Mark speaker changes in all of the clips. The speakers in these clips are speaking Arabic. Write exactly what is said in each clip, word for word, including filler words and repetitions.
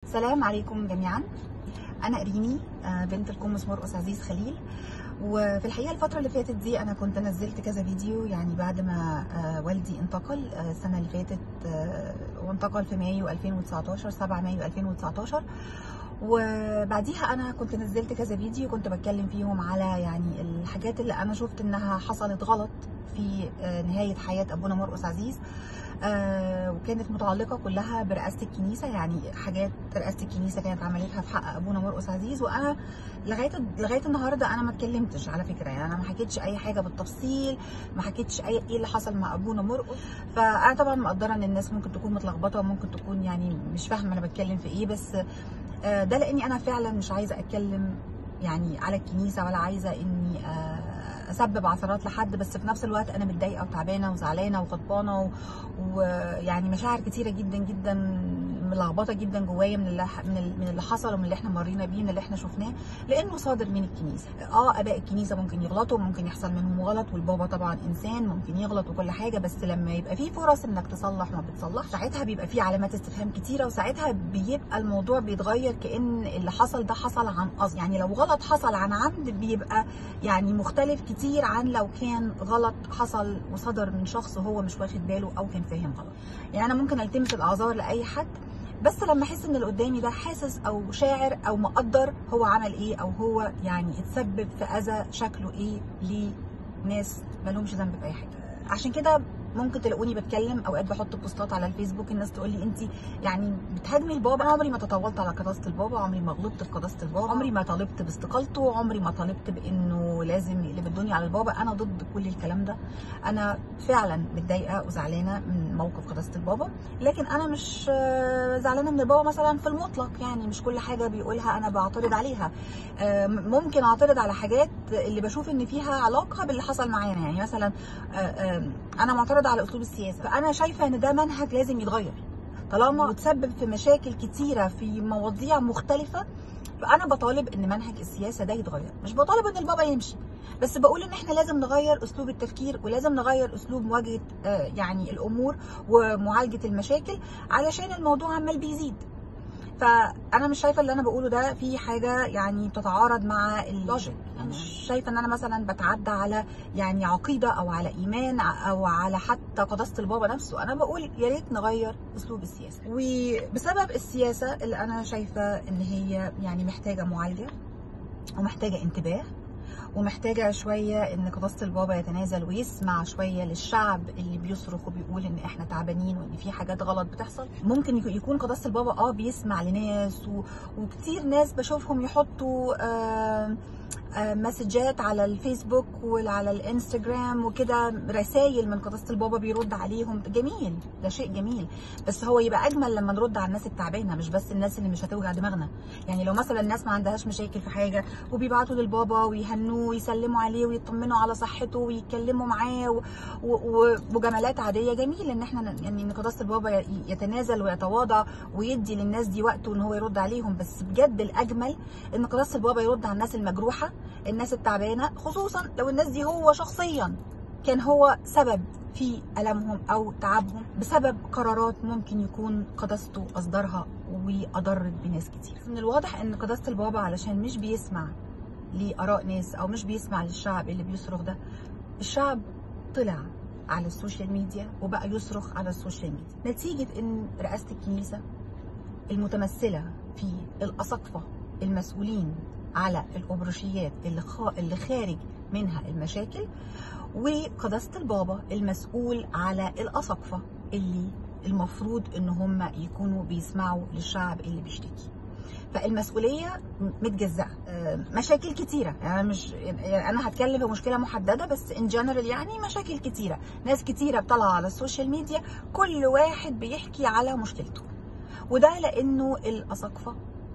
Speaker 1: السلام عليكم جميعا. انا ريمي بنت القمص مرقص عزيز خليل. وفي الحقيقه الفتره اللي فاتت دي انا كنت نزلت كذا فيديو، يعني بعد ما والدي انتقل السنه اللي فاتت، وانتقل في مايو ألفين وتسعتاشر، سبعة مايو ألفين وتسعتاشر. وبعديها انا كنت نزلت كذا فيديو كنت بتكلم فيهم على يعني الحاجات اللي انا شفت انها حصلت غلط في نهايه حياه ابونا مرقص عزيز، آه وكانت متعلقه كلها برئاسه الكنيسه، يعني حاجات رئاسه الكنيسه كانت عملتها في حق ابونا مرقص عزيز. وانا لغايه لغايه النهارده انا ما اتكلمتش على فكره، يعني انا ما حكيتش اي حاجه بالتفصيل، ما حكيتش اي ايه اللي حصل مع ابونا مرقص. فانا طبعا مقدره ان الناس ممكن تكون متلخبطه وممكن تكون يعني مش فاهمه انا بتكلم في ايه، بس آه ده لاني انا فعلا مش عايزه اتكلم يعني على الكنيسه، ولا عايزه اني آه اسبب عثرات لحد، بس في نفس الوقت انا متضايقه وتعبانه وزعلانه وغضبانه، ويعني مشاعر كتيره جدا جدا ملخبطه جدا جوايا من اللي من اللي حصل ومن اللي احنا مرينا بيه، من اللي احنا شفناه، لانه صادر من الكنيسه. اه اباء الكنيسه ممكن يغلطوا، ممكن يحصل منهم غلط، والبابا طبعا انسان ممكن يغلط وكل حاجه، بس لما يبقى في فرص انك تصلح ما بتصلح، ساعتها بيبقى في علامات استفهام كتيره، وساعتها بيبقى الموضوع بيتغير كأن اللي حصل ده حصل عن قصد. يعني لو غلط حصل عن عمد بيبقى يعني مختلف كتير عن لو كان غلط حصل وصدر من شخص هو مش واخد باله او كان فاهم غلط. يعني انا ممكن التمس الاعذار لاي حد، بس لما احس ان اللي قدامي ده حاسس او شاعر او مقدر هو عمل ايه، او هو يعني اتسبب في اذى شكله ايه لناس مالهمش ذنب في اي حاجه. عشان كده ممكن تلاقوني بتكلم اوقات، بحط بوستات على الفيسبوك، الناس تقول لي انت يعني بتهاجمي البابا. انا عمري ما تطاولت على قداسه البابا، عمري ما غلطت في قداسه البابا، عمري ما طالبت باستقالته، عمري ما طالبت بانه لازم يقلب الدنيا على البابا. انا ضد كل الكلام ده. انا فعلا متضايقه وزعلانه من موقف قداسه البابا، لكن انا مش زعلانه من البابا مثلا في المطلق، يعني مش كل حاجه بيقولها انا بعترض عليها. ممكن اعترض على حاجات اللي بشوف ان فيها علاقه باللي حصل معانا، يعني مثلا انا معترضه على اسلوب السياسه، فانا شايفه ان ده منهج لازم يتغير طالما تسبب في مشاكل كتيره في مواضيع مختلفه. فانا بطالب ان منهج السياسه ده يتغير، مش بطالب ان البابا يمشي، بس بقول ان احنا لازم نغير اسلوب التفكير، ولازم نغير اسلوب مواجهه يعني الامور ومعالجه المشاكل، علشان الموضوع عمال بيزيد. فانا مش شايفه اللي انا بقوله ده في حاجه يعني بتتعارض مع اللوجيك، يعني مش شايفه ان انا مثلا بتعدى على يعني عقيده او على ايمان او على حتى قداسه البابا نفسه. انا بقول يا ريت نغير اسلوب السياسه، وبسبب السياسه اللي انا شايفه ان هي يعني محتاجه معالجه ومحتاجه انتباه، ومحتاجه شويه ان قداسه البابا يتنازل ويسمع شويه للشعب اللي بيصرخ وبيقول ان احنا تعبانين وان في حاجات غلط بتحصل. ممكن يكون قداسه البابا اه بيسمع لناس، و... وكتير ناس بشوفهم يحطوا آه مسجات على الفيسبوك وعلى الانستجرام وكده، رسائل من قداسه البابا بيرد عليهم. جميل، ده شيء جميل، بس هو يبقى اجمل لما نرد على الناس التعبانه، مش بس الناس اللي مش هتوجع دماغنا. يعني لو مثلا الناس ما عندهاش مشاكل في حاجه وبيبعتوا للبابا ويهنوه ويسلموا عليه ويطمنوا على صحته ويتكلموا معاه وجمالات عاديه، جميل ان احنا يعني ان قداسه البابا يتنازل ويتواضع ويدي للناس دي وقته ان هو يرد عليهم. بس بجد الاجمل ان قداسه البابا يرد على الناس المجروحه، الناس التعبانه، خصوصا لو الناس دي هو شخصيا كان هو سبب في ألمهم أو تعبهم بسبب قرارات ممكن يكون قداسته أصدرها وأضرت بناس كتير. من الواضح إن قداسة البابا علشان مش بيسمع لآراء ناس أو مش بيسمع للشعب اللي بيصرخ ده، الشعب طلع على السوشيال ميديا وبقى يصرخ على السوشيال ميديا، نتيجة إن رئاسة الكنيسة المتمثلة في الأساقفة المسؤولين على الأبرشيات اللي, خا... اللي خارج منها المشاكل، وقداسة البابا المسؤول على الأساقفة اللي المفروض ان هم يكونوا بيسمعوا للشعب اللي بيشتكي. فالمسؤولية متجزأة، مشاكل كتيرة، يعني مش يعني انا هتكلم في مشكلة محددة، بس ان جنرال يعني مشاكل كتيرة، ناس كتيرة بتطلع على السوشيال ميديا كل واحد بيحكي على مشكلته، وده لانه الأساقفة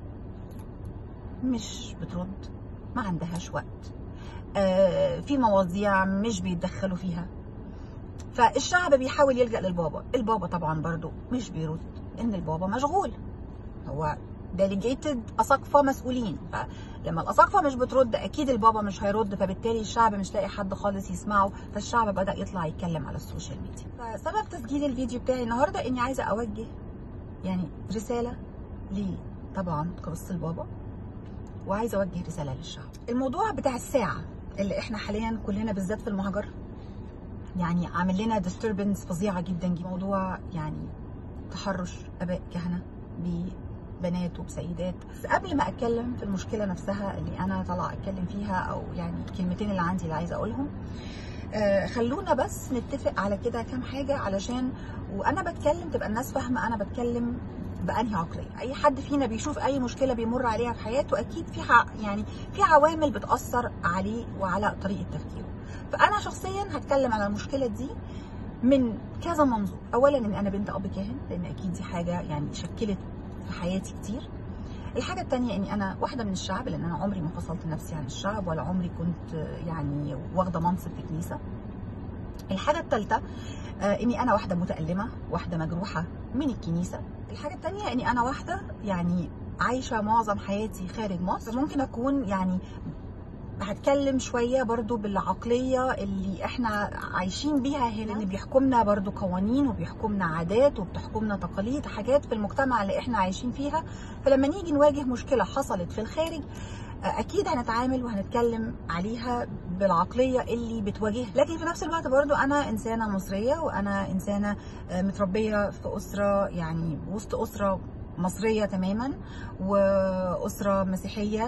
Speaker 1: مش بترد، ما عندهاش وقت، آه في مواضيع مش بيتدخلوا فيها، فالشعب بيحاول يلجأ للبابا. البابا طبعا برضو مش بيرد، ان البابا مشغول، هو ديليجيتد أساقفة مسؤولين، فلما الأساقفة مش بترد اكيد البابا مش هيرد، فبالتالي الشعب مش لاقي حد خالص يسمعه، فالشعب بدأ يطلع يتكلم على السوشيال ميديا. فسبب تسجيل الفيديو بتاعي النهارده اني عايزه اوجه يعني رساله طبعا قداسة البابا، وعايزه اوجه رساله للشعب. الموضوع بتاع الساعه اللي احنا حاليا كلنا بالذات في المهجر يعني عامل لنا disturbance فظيعه جدا جدا. موضوع يعني تحرش اباء كهنه ببنات وبسيدات. بس قبل ما اتكلم في المشكله نفسها اللي انا طالعه اتكلم فيها، او يعني الكلمتين اللي عندي اللي عايزه اقولهم، آه خلونا بس نتفق على كده كام حاجه علشان وانا بتكلم تبقى الناس فاهمه انا بتكلم بأنهي عقليه. اي حد فينا بيشوف اي مشكله بيمر عليها في حياته اكيد في يعني في عوامل بتاثر عليه وعلى طريقه تفكيره. فانا شخصيا هتكلم على المشكله دي من كذا منظور. اولا ان انا بنت اب كاهن، لان اكيد دي حاجه يعني شكلت في حياتي كتير. الحاجه الثانيه اني انا واحده من الشعب، لان انا عمري ما فصلت نفسي عن الشعب ولا عمري كنت يعني واخده منصب في كنيسه. الحاجه الثالثه اني انا واحده متالمه، واحده مجروحه من الكنيسه. الحاجه الثانيه اني انا واحده يعني عايشه معظم حياتي خارج مصر. ممكن اكون يعني هتكلم شويه برضو بالعقليه اللي احنا عايشين بيها هنا، اللي بيحكمنا برضو قوانين وبيحكمنا عادات وبتحكمنا تقاليد، حاجات في المجتمع اللي احنا عايشين فيها. فلما نيجي نواجه مشكله حصلت في الخارج اكيد هنتعامل وهنتكلم عليها بالعقليه اللي بتواجهها. لكن في نفس الوقت برضو انا انسانه مصريه، وانا انسانه متربيه في اسره يعني وسط اسره مصريه تماما واسره مسيحيه،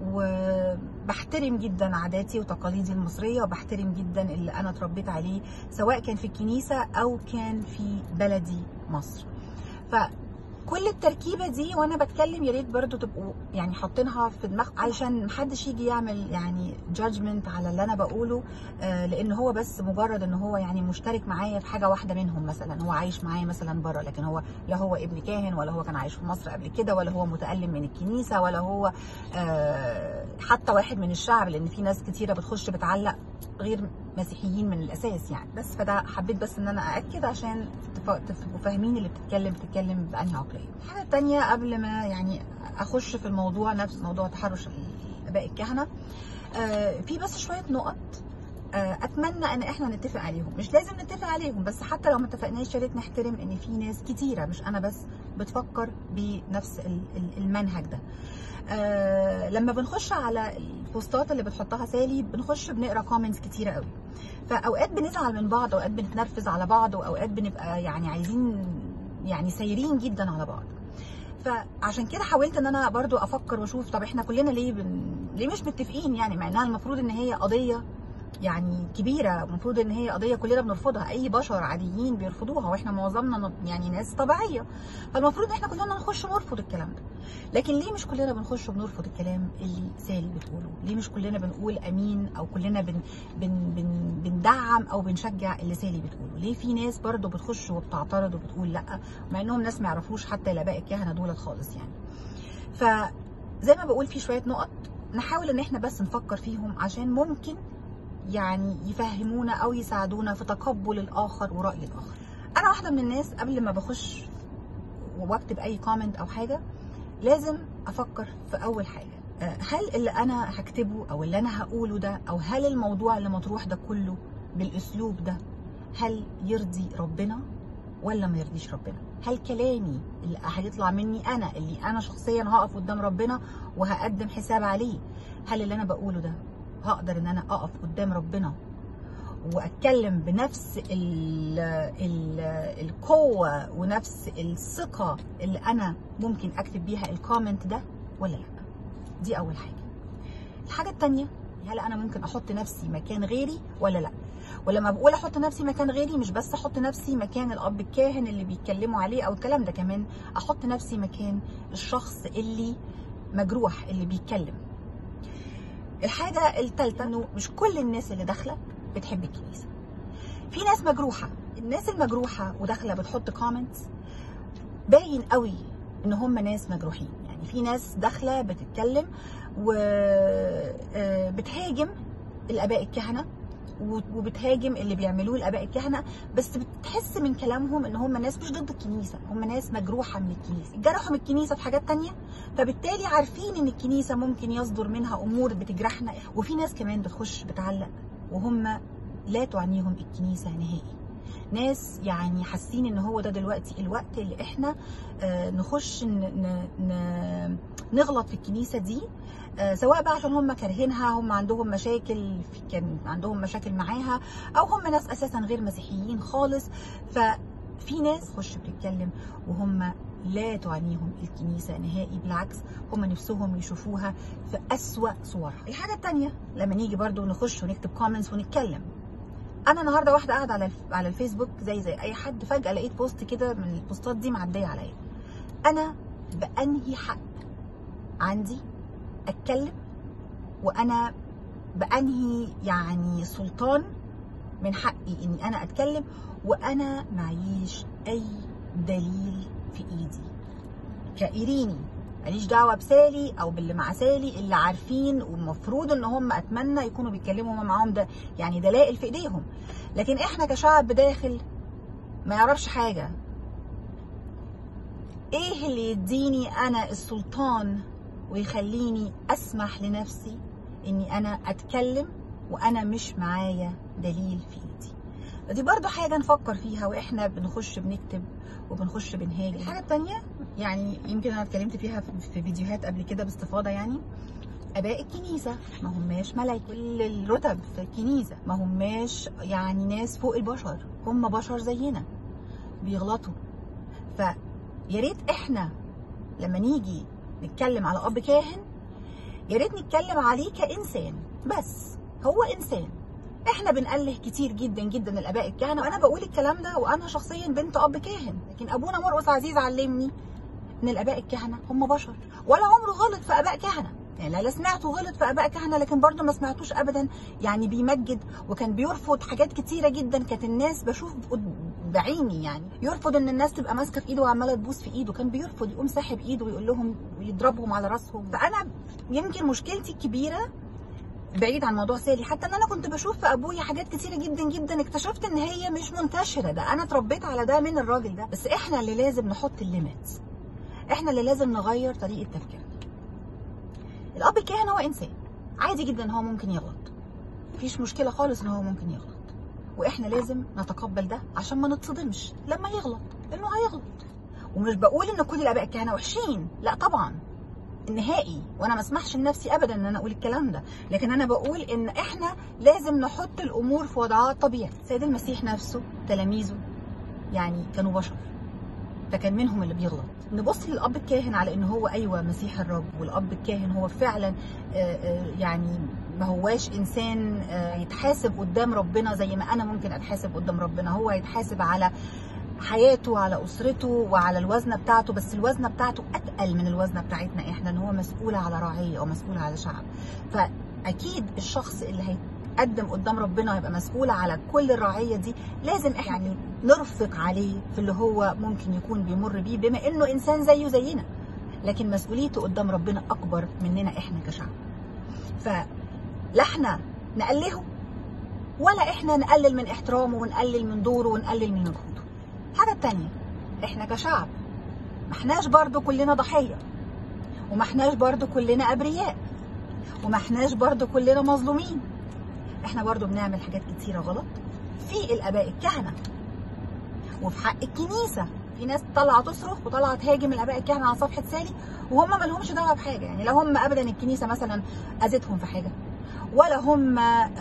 Speaker 1: وبحترم جدا عاداتي وتقاليدي المصريه، وبحترم جدا اللي انا اتربيت عليه سواء كان في الكنيسه او كان في بلدي مصر. ف كل التركيبه دي وانا بتكلم يا ريت برضو تبقوا يعني حاطينها في دماغكم علشان محدش يجي يعمل يعني جادجمنت على اللي انا بقوله، آه لان هو بس مجرد ان هو يعني مشترك معايا في حاجه واحده منهم. مثلا هو عايش معايا مثلا بره، لكن هو لا هو ابن كاهن، ولا هو كان عايش في مصر قبل كده، ولا هو متألم من الكنيسه، ولا هو آه حتى واحد من الشعب، لان في ناس كتيره بتخش بتعلق غير مسيحيين من الاساس يعني. بس فده حبيت بس ان انا ااكد عشان تبقوا فاهمين اللي بتتكلم بتتكلم بانهي عقليه. الحاجه الثانيه قبل ما يعني اخش في الموضوع نفس موضوع تحرش الاباء الكهنه، آه في بس شويه نقط آه اتمنى ان احنا نتفق عليهم. مش لازم نتفق عليهم، بس حتى لو ما اتفقناش يا ريت نحترم ان في ناس كتيره مش انا بس بتفكر بنفس المنهج ده. آه لما بنخش على البوستات اللي بتحطها سالي بنخش بنقرا كومنتس كتيره قوي، فاوقات بنزعل من بعض، اوقات بنتنرفز على بعض، واوقات بنبقى يعني عايزين يعني سايرين جدا على بعض. فعشان كده حاولت ان انا برضو افكر واشوف طب احنا كلنا ليه بن... ليه مش متفقين يعني، مع انها المفروض ان هي قضيه يعني كبيره، المفروض ان هي قضيه كلنا بنرفضها، اي بشر عاديين بيرفضوها، واحنا معظمنا يعني ناس طبيعيه، فالمفروض ان احنا كلنا نخش نرفض الكلام ده. لكن ليه مش كلنا بنخش وبنرفض الكلام اللي سالي بتقوله؟ ليه مش كلنا بنقول امين، او كلنا بن بن بن بندعم او بنشجع اللي سالي بتقوله؟ ليه في ناس برضو بتخش وبتعترض وبتقول لا، مع انهم ناس ما يعرفوش حتى الاباء الكهنه دول خالص يعني؟ فزي ما بقول في شويه نقط نحاول ان احنا بس نفكر فيهم عشان ممكن يعني يفهمونا او يساعدونا في تقبل الاخر ورأي الاخر. انا واحده من الناس قبل ما بخش واكتب اي كومنت او حاجه لازم افكر في اول حاجه، هل اللي انا هكتبه او اللي انا هقوله ده، او هل الموضوع اللي مطروح ده كله بالاسلوب ده هل يرضي ربنا ولا ما يرضيش ربنا؟ هل كلامي اللي هيطلع مني انا اللي انا شخصيا هقف قدام ربنا وهقدم حساب عليه، هل اللي انا بقوله ده هقدر ان انا اقف قدام ربنا واتكلم بنفس ال ال القوه ونفس الثقه اللي انا ممكن اكتب بيها الكومنت ده ولا لا؟ دي اول حاجه. الحاجه الثانيه، هل انا ممكن احط نفسي مكان غيري ولا لا؟ ولما بقول احط نفسي مكان غيري مش بس احط نفسي مكان الاب الكاهن اللي بيتكلموا عليه او الكلام ده، كمان احط نفسي مكان الشخص اللي مجروح اللي بيتكلم. الحاجه الثالثه انه مش كل الناس اللي داخله بتحب الكنيسه. في ناس مجروحه، الناس المجروحه وداخله بتحط كومنتس باين قوي ان هم ناس مجروحين. يعني في ناس داخله بتتكلم وبتهاجم الاباء الكهنه وبتهاجم اللي بيعملوه الاباء الكهنه، بس بتحس من كلامهم ان هم ناس مش ضد الكنيسه، هم ناس مجروحه من الكنيسه، اتجرحوا من الكنيسه في حاجات تانية، فبالتالي عارفين ان الكنيسه ممكن يصدر منها امور بتجرحنا. وفي ناس كمان بتخش بتعلق وهم لا تعنيهم الكنيسه نهائي، ناس يعني حاسين ان هو ده دلوقتي الوقت اللي احنا آه نخش ن ن نغلط في الكنيسه دي، آه سواء بقى عشان هم كارهينها، هم عندهم مشاكل في كان عندهم مشاكل معاها، او هم ناس اساسا غير مسيحيين خالص. ففي ناس تخش بتتكلم وهم لا تعنيهم الكنيسه نهائي، بالعكس هم نفسهم يشوفوها في اسوأ صورها. الحاجه الثانيه لما نيجي برضو نخش ونكتب كومنتس ونتكلم، انا النهارده واحده قاعده على على الفيسبوك زي زي اي حد، فجاه لقيت بوست كده من البوستات دي معديه عليا. انا بانهي حق عندي اتكلم؟ وانا بانهي يعني سلطان من حقي اني انا اتكلم وانا معيش اي دليل في ايدي كإيريني؟ ماليش دعوه بسالي او باللي مع سالي اللي عارفين، والمفروض ان هم اتمنى يكونوا بيتكلموا وهم معاهم ده يعني دلائل في ايديهم. لكن احنا كشعب داخل ما يعرفش حاجه، ايه اللي يديني انا السلطان ويخليني اسمح لنفسي اني انا اتكلم وانا مش معايا دليل في ايدي؟ دي برضو حاجه نفكر فيها واحنا بنخش بنكتب وبنخش بنهاجم. الحاجه الثانيه يعني يمكن انا اتكلمت فيها في فيديوهات قبل كده باستفاضه، يعني اباء الكنيسه ما هماش ملايكه، كل الرتب في الكنيسه ما هماش يعني ناس فوق البشر، هم بشر زينا بيغلطوا. فيا ريت احنا لما نيجي نتكلم على اب كاهن يا ريت نتكلم عليه كانسان، بس هو انسان. احنا بنأله كتير جدا جدا الاباء الكهنه، وانا بقول الكلام ده وانا شخصيا بنت اب كاهن، لكن ابونا مرقس عزيز علمني ان الاباء الكهنه هم بشر، ولا عمره غلط في اباء كهنه. يعني لا سمعته غلط في اباء كهنه، لكن برضه ما سمعتوش ابدا يعني بيمجد، وكان بيرفض حاجات كتيره جدا كانت الناس بشوف بعيني يعني يرفض ان الناس تبقى ماسكه في ايده وعماله تبوس في ايده، كان بيرفض، يقوم ساحب ايده ويقول لهم ويضربهم على راسهم. فانا يمكن مشكلتي الكبيره بعيد عن موضوع سالي، حتى ان انا كنت بشوف في ابويا حاجات كتيره جدا جدا اكتشفت ان هي مش منتشره، ده انا اتربيت على ده من الراجل ده. بس احنا اللي لازم نحط الليميت، احنا اللي لازم نغير طريقه تفكيرنا. الاب الكاهن هو انسان عادي جدا ان هو ممكن يغلط، مفيش مشكله خالص ان هو ممكن يغلط، واحنا لازم نتقبل ده عشان ما نتصدمش لما يغلط انه هيغلط. ومش بقول ان كل الاباء الكهنه وحشين، لا طبعا النهائي، وانا ما اسمحش لنفسي ابدا ان انا اقول الكلام ده، لكن انا بقول ان احنا لازم نحط الامور في وضعها الطبيعي. سيد المسيح نفسه تلاميذه يعني كانوا بشر، فكان منهم اللي بيغلط. نبص للاب الكاهن على ان هو ايوه مسيح الرب، والاب الكاهن هو فعلا يعني ما هواش انسان يتحاسب قدام ربنا زي ما انا ممكن اتحاسب قدام ربنا، هو يتحاسب على حياته، على اسرته، وعلى الوزنه بتاعته، بس الوزنه بتاعته اتقل من الوزنه بتاعتنا احنا، ان هو مسؤول على رعيه او مسؤول على شعب. فاكيد الشخص اللي هيتقدم قدام ربنا ويبقى مسؤول على كل الرعيه دي لازم احنا يعني نرفق عليه في اللي هو ممكن يكون بيمر بيه، بما انه انسان زيه زينا، لكن مسؤوليته قدام ربنا اكبر مننا احنا كشعب. فلا احنا نقلله ولا احنا نقلل من احترامه ونقلل من دوره ونقلل من مجهوده. الحاجة التانية، احنا كشعب ما احناش برضو كلنا ضحية، وما احناش برضو كلنا ابرياء، وما احناش برضو كلنا مظلومين. احنا برضو بنعمل حاجات كتيرة غلط في الاباء الكهنة وفي حق الكنيسة. في ناس طالعة تصرخ وطالعة تهاجم الاباء الكهنة على صفحة سالي وهم ما لهمش دعوة بحاجة، يعني لا هم ابدا الكنيسة مثلا اذتهم في حاجة، ولا هم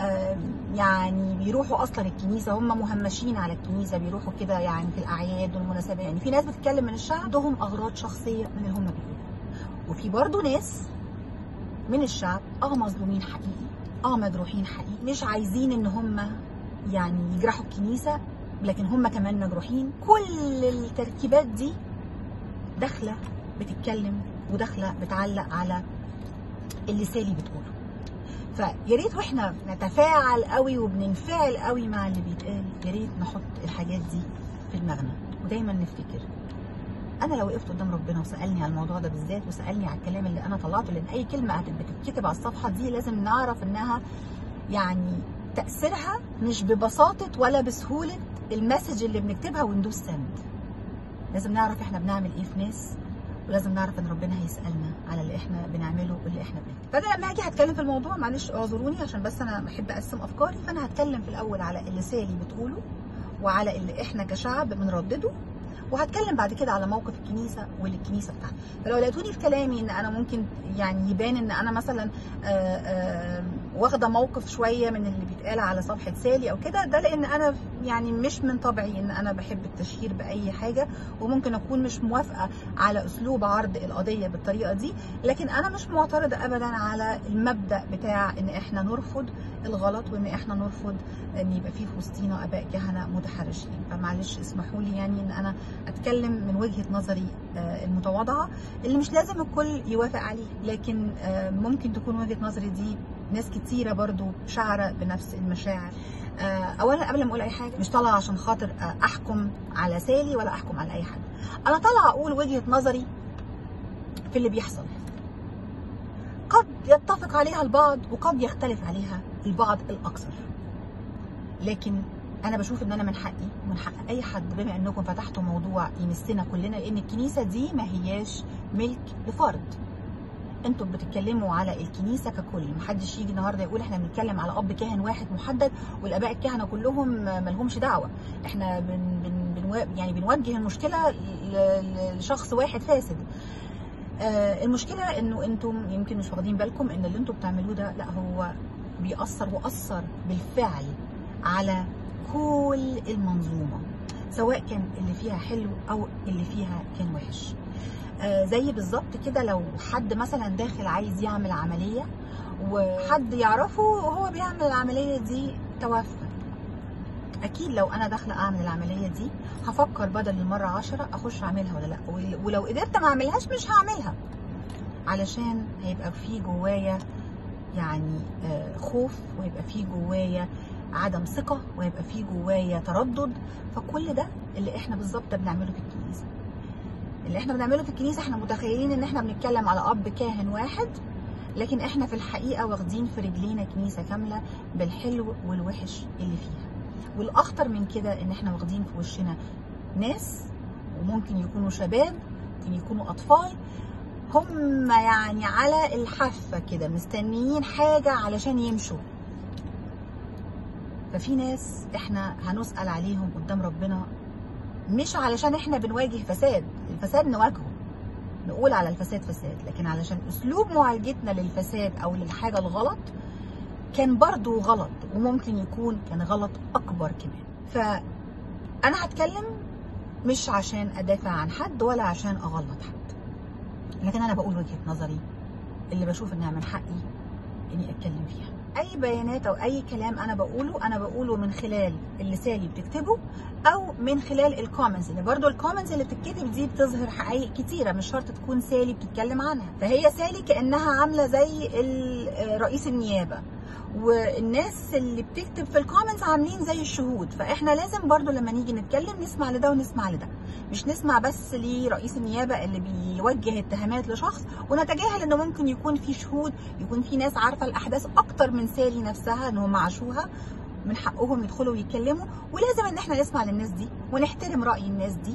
Speaker 1: يعني بيروحوا اصلا الكنيسه، هم مهمشين على الكنيسه، بيروحوا كده يعني في الاعياد والمناسبات. يعني في ناس بتتكلم من الشعب عندهم اغراض شخصيه من اللي هم بيقولوا، وفي برضه ناس من الشعب اه مظلومين حقيقي، اه مجروحين حقيقي، مش عايزين ان هم يعني يجرحوا الكنيسه، لكن هم كمان مجروحين. كل التركيبات دي داخله بتتكلم وداخله بتعلق على اللي سالي بتقوله. فيا ريت واحنا نتفاعل قوي وبننفعل قوي مع اللي بيتقال، يا ريت نحط الحاجات دي في دماغنا ودايما نفتكر انا لو وقفت قدام ربنا وسالني على الموضوع ده بالذات، وسالني على الكلام اللي انا طلعته، لان اي كلمه بتتكتب على الصفحه دي لازم نعرف انها يعني تاثيرها مش ببساطه ولا بسهوله المسج اللي بنكتبها وندوس سند. لازم نعرف احنا بنعمل ايه في ناس، ولازم نعرف ان ربنا هيسالنا على اللي احنا بنعمله واللي احنا بنعمله. فانا لما هاجي هتكلم في الموضوع، معلش اعذروني عشان بس انا بحب اقسم افكاري، فانا هتكلم في الاول على اللي سالي بتقوله وعلى اللي احنا كشعب بنردده، وهتكلم بعد كده على موقف الكنيسه واللي الكنيسه بتاعتي. فلو لقيتوني في كلامي ان انا ممكن يعني يبان ان انا مثلا آآ آآ واخده موقف شويه من اللي بيتقال على صفحه سالي او كده، ده لان انا يعني مش من طبعي ان انا بحب التشهير باي حاجه، وممكن اكون مش موافقه على اسلوب عرض القضيه بالطريقه دي، لكن انا مش معترضه ابدا على المبدا بتاع ان احنا نرفض الغلط، وان احنا نرفض ان يبقى في في وسطينا اباء كهنه متحرشين. فمعلش اسمحوا لي يعني ان انا اتكلم من وجهه نظري المتواضعه اللي مش لازم الكل يوافق عليها، لكن ممكن تكون وجهه نظري دي ناس كتيره برضو شعره بنفس المشاعر. اولا قبل ما اقول اي حاجه، مش طالعه عشان خاطر احكم على سالي ولا احكم على اي حد، انا طالعه اقول وجهه نظري في اللي بيحصل. قد يتفق عليها البعض وقد يختلف عليها البعض الاكثر، لكن انا بشوف ان انا من حقي ومن حق اي حد، بما انكم فتحتوا موضوع يمسنا كلنا، لان الكنيسه دي ما هياش ملك لفرد. انتوا بتتكلموا على الكنيسه ككل، محدش يجي النهارده يقول احنا بنتكلم على اب كاهن واحد محدد والاباء الكهنه كلهم مالهمش دعوه. احنا بن بن بن يعني بنوجه المشكله لشخص واحد فاسد. آه المشكله انه انتم يمكن مش واخدين بالكم ان اللي انتوا بتعملوه ده لا، هو بيأثر واثر بالفعل على كل المنظومه، سواء كان اللي فيها حلو او اللي فيها كان وحش. آه زي بالظبط كده لو حد مثلا داخل عايز يعمل عمليه وحد يعرفه وهو بيعمل العمليه دي توفى، اكيد لو انا داخله اعمل العمليه دي هفكر بدل المره عشرة اخش اعملها ولا لا، ولو قدرت ما اعملهاش مش هعملها، علشان هيبقى في جوايا يعني آه خوف، وهيبقى في جوايا عدم ثقه، وهيبقى في جوايا تردد. فكل ده اللي احنا بالظبط بنعمله في الكنيسه. اللي احنا بنعمله في الكنيسه احنا متخيلين ان احنا بنتكلم على اب كاهن واحد، لكن احنا في الحقيقه واخدين في رجلينا كنيسه كامله بالحلو والوحش اللي فيها. والاخطر من كده ان احنا واخدين في وشنا ناس، وممكن يكونوا شباب، ممكن يكونوا اطفال، هم يعني على الحافه كده مستنيين حاجه علشان يمشوا. ففي ناس احنا هنسأل عليهم قدام ربنا، مش علشان احنا بنواجه فساد، الفساد نواجهه نقول على الفساد فساد، لكن علشان اسلوب معالجتنا للفساد او للحاجه الغلط كان برضو غلط، وممكن يكون كان غلط اكبر كمان. فانا هتكلم مش عشان ادافع عن حد ولا عشان اغلط حد، لكن انا بقول وجهة نظري اللي بشوف انها من حقي اني اتكلم فيها. اي بيانات او اي كلام انا بقوله انا بقوله من خلال اللي سالي بتكتبه، او من خلال الكومنتس، لان برضو الكومنتس اللي بتتكتب دي بتظهر حقائق كتيره، مش شرط تكون سالي بتتكلم عنها. فهي سالي كانها عامله زي رئيس النيابه، والناس اللي بتكتب في الكومنتس عاملين زي الشهود. فاحنا لازم برضو لما نيجي نتكلم نسمع لده ونسمع لده، مش نسمع بس لرئيس النيابه اللي بيوجه اتهامات لشخص ونتجاهل انه ممكن يكون في شهود، يكون في ناس عارفه الاحداث اكتر من سالي نفسها ان هم عاشوها، من حقهم يدخلوا ويتكلموا. ولازم ان احنا نسمع للناس دي ونحترم راي الناس دي،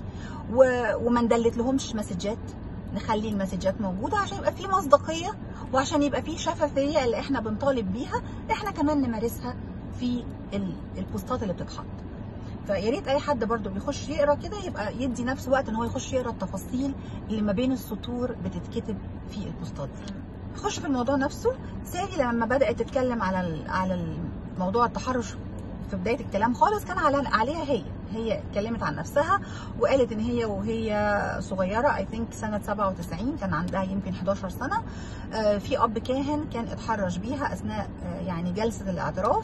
Speaker 1: وما ندلت لهمش مسجات، نخلي المسجات موجوده عشان يبقى في مصداقيه، وعشان يبقى في شفافيه اللي احنا بنطالب بيها احنا كمان نمارسها في البوستات اللي بتتحط. فيا ريت اي حد برضو بيخش يقرا كده يبقى يدي نفسه وقت ان هو يخش يقرا التفاصيل اللي ما بين السطور بتتكتب في البوستات دي. نخش في الموضوع نفسه. سالي لما بدات تتكلم على على موضوع التحرش في بدايه الكلام خالص كان على عليها هي هي اتكلمت عن نفسها وقالت ان هي وهي صغيره اي ثينك سنه سبعة وتسعين كان عندها يمكن حداشر سنه، في اب كاهن كان اتحرش بيها اثناء يعني جلسه الاعتراف،